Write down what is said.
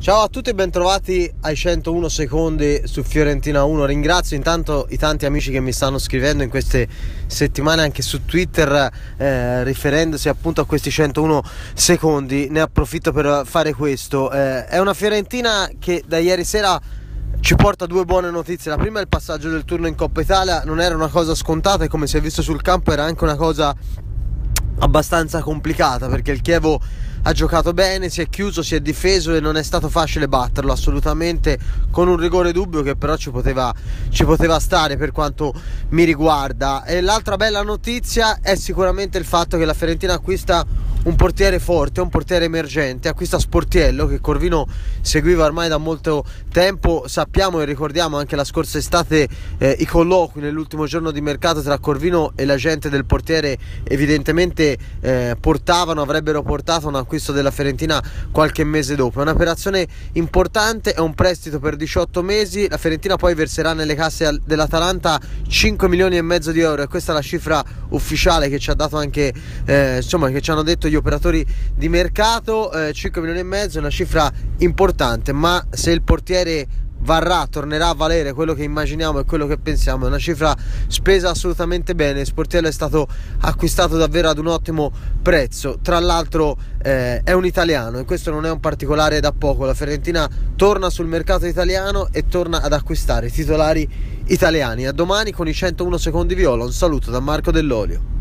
Ciao a tutti e bentrovati ai 101 secondi su Fiorentina 1. Ringrazio intanto i tanti amici che mi stanno scrivendo in queste settimane anche su Twitter, riferendosi appunto a questi 101 secondi. Ne approfitto per fare questo. È una Fiorentina che da ieri sera ci porta due buone notizie. La prima è il passaggio del turno in Coppa Italia. Non era una cosa scontata e, come si è visto sul campo, era anche una cosa abbastanza complicata, perché il Chievo ha giocato bene, si è chiuso, si è difeso e non è stato facile batterlo assolutamente, con un rigore dubbio che però ci poteva stare per quanto mi riguarda. E l'altra bella notizia è sicuramente il fatto che la Fiorentina acquista un portiere forte, un portiere emergente, acquista Sportiello, che Corvino seguiva ormai da molto tempo. Sappiamo e ricordiamo anche la scorsa estate i colloqui nell'ultimo giorno di mercato tra Corvino e l'agente del portiere evidentemente avrebbero portato un acquisto della Fiorentina qualche mese dopo. È un'operazione importante, è un prestito per 18 mesi. La Fiorentina poi verserà nelle casse dell'Atalanta 5 milioni e mezzo di euro, e questa è la cifra ufficiale che ci ha dato anche che ci hanno detto gli operatori di mercato. 5 milioni e mezzo è una cifra importante, ma se il portiere tornerà a valere quello che immaginiamo e quello che pensiamo, è una cifra spesa assolutamente bene. Sportiello è stato acquistato davvero ad un ottimo prezzo. Tra l'altro è un italiano, e questo non è un particolare da poco. La Fiorentina torna sul mercato italiano e torna ad acquistare titolari italiani. A domani con i 101 secondi viola. Un saluto da Marco Dell'Olio.